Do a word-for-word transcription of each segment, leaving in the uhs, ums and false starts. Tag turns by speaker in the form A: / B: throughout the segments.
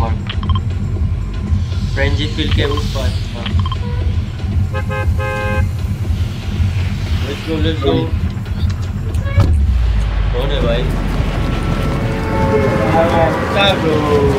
A: मार frenzy field के उस पार लेट्स गो लेट्स गो कौन है भाई क्या ब्रो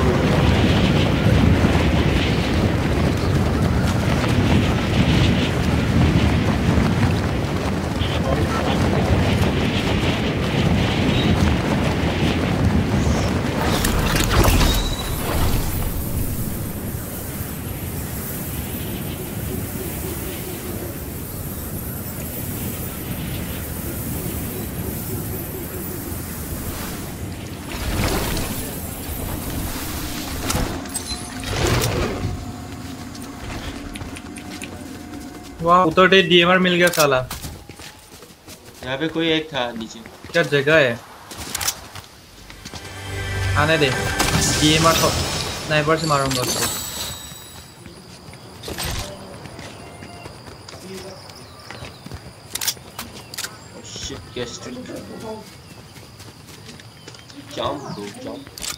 B: वाह उधर से डीएमआर मिल गया साला
A: यहाँ पे कोई एक था नीचे
B: क्या जगह है आने दे डीएमआर तो स्नाइपर से मारूंगा उसको
A: शिट क्या स्ट्रीट जंप दो जंप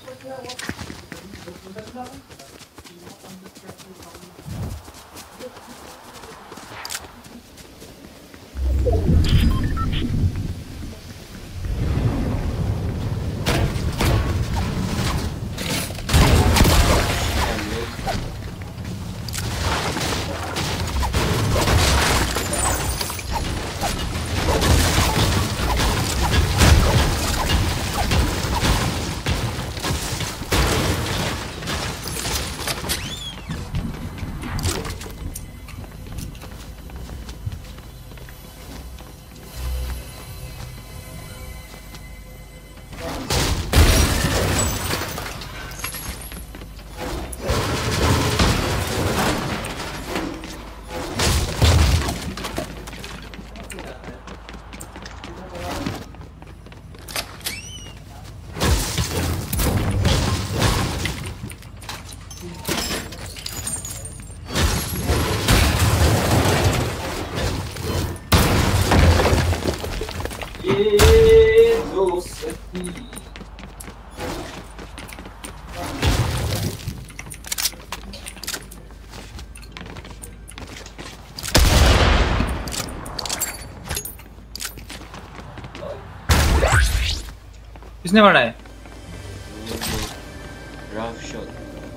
B: किसने मारा है
A: रफ शॉट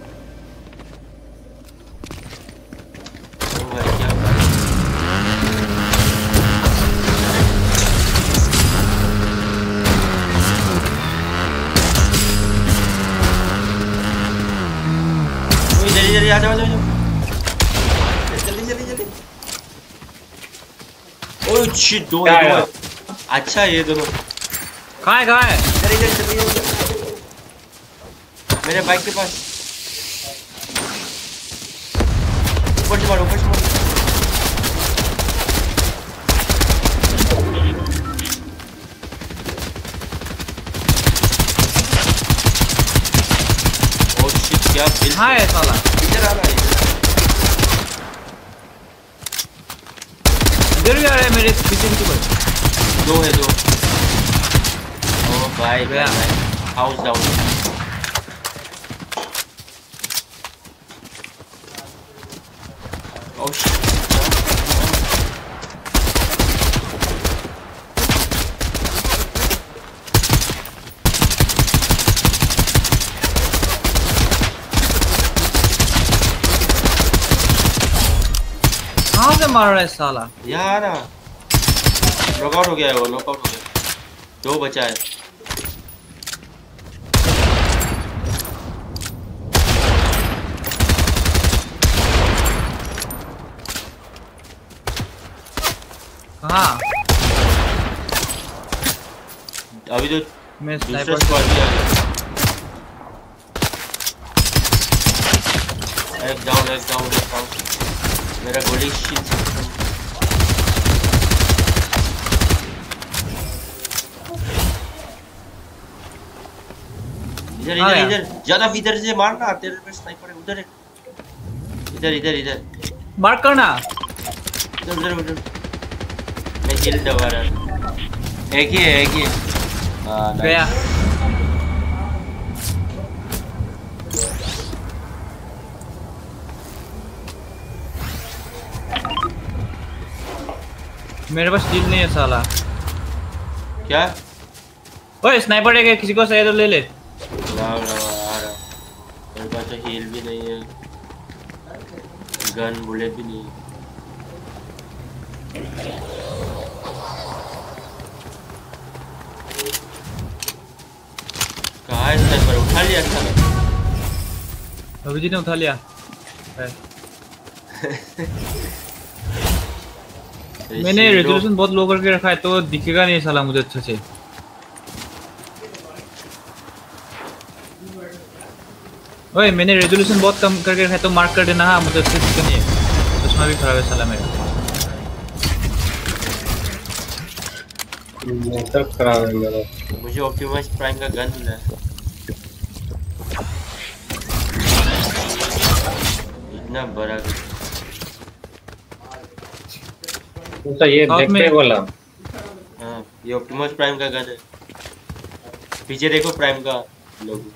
A: ओ भाई क्या ओए जल्दी जल्दी आ जाओ आ जाओ जल्दी जल्दी जल्दी ओह शिट दो है दो अच्छा ये दोनों
B: कहाँ है कहाँ है
A: इधर इधर इधर मेरे बाइक के पास ऊपर से मारो ऊपर से मारो ओह शिट क्या
B: कहाँ है साला
A: इधर आ रहा है
B: इधर भी आ रहा है मेरे पीछे पीछे पर
A: दो है दो भाई भाई हाउस डाउन ओह शिट
B: कहाँ से मार रहा है साला
A: यार नॉकआउट हो गया है वो नॉकआउट हो गया दो बचा है
B: कहाँ
A: अभी तो
B: मैं
A: दूसरा
B: स्नाइपर
A: स्क्वाड भी आ गया एक डाउन एक डाउन एक डाउन मेरा गोली शीट इधर इधर इधर ज्यादा इधर से मारना तेरे पे स्नाइपर है उधर इधर इधर इधर
B: मार करना
A: उधर उधर उधर मैं किल दबा रहा एक ही है एक ही हां
B: गया मेरे पास हील नहीं है साला।
A: क्या?
B: ओए स्नाइपर है, किसी को चाहिए तो ले ले।
A: लाओ लाओ आ रहा। मेरे पास तो हील भी नहीं है, गन बुलेट भी नहीं है। कहाँ है स्नाइपर? उठा लिया था।
B: अभी जी ने उठा लिया। मैंने रेजोल्यूशन बहुत लो करके रखा है तो दिखेगा नहीं साला मुझे अच्छे से। ओए मैंने रेजोल्यूशन बहुत कम करके रखा है तो मार्क कर देना। हाँ मुझे अच्छे से नहीं है, चश्मा भी खराब है साला मेरा।
C: सब खराब है मेरा।
A: मुझे ऑप्टिमस प्राइम का गन मिला है, इतना बड़ा गन।
C: तो ये बैकपैक वाला।
A: हाँ ये ऑप्टिमस प्राइम का गन है। पीछे देखो प्राइम का लोगो।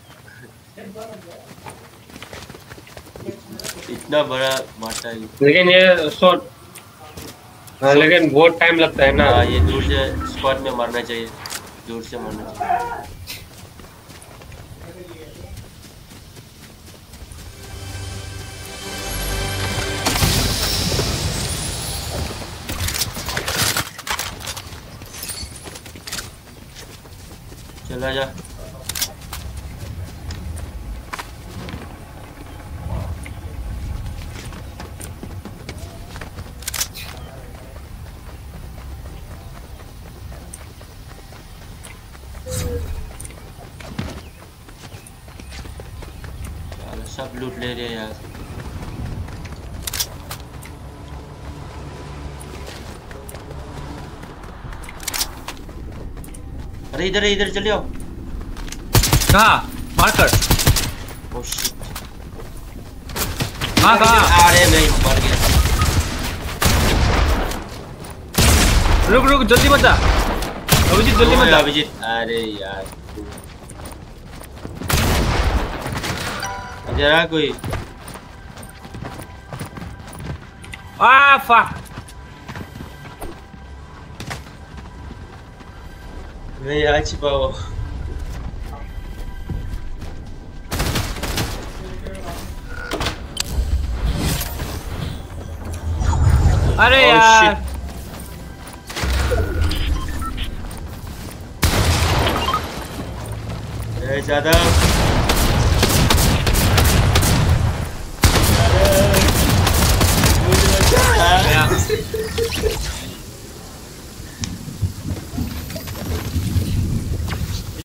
A: इतना बड़ा मारता है।
C: लेकिन ये शॉट, हाँ लेकिन बहुत टाइम लगता है ना।
A: हाँ ये दूर से स्क्वाड में मारना चाहिए, दूर से मारना चाहिए। चला जा। सब लूट ले रहे हैं यार। अरे इधर इधर चले आओ।
B: कहाँ? मार्कर।
A: Oh shit.
B: हाँ कहाँ?
A: अरे नहीं मर गया।
B: रुक रुक जल्दी मत जा अभिजीत, जल्दी मत जा
A: अभिजीत। अरे यार जरा कोई।
B: Ah fuck.
A: मैं यहाँ छिपा हुआ।
B: अरे
A: Oh,
B: यार
A: shit. ए, ज्यादा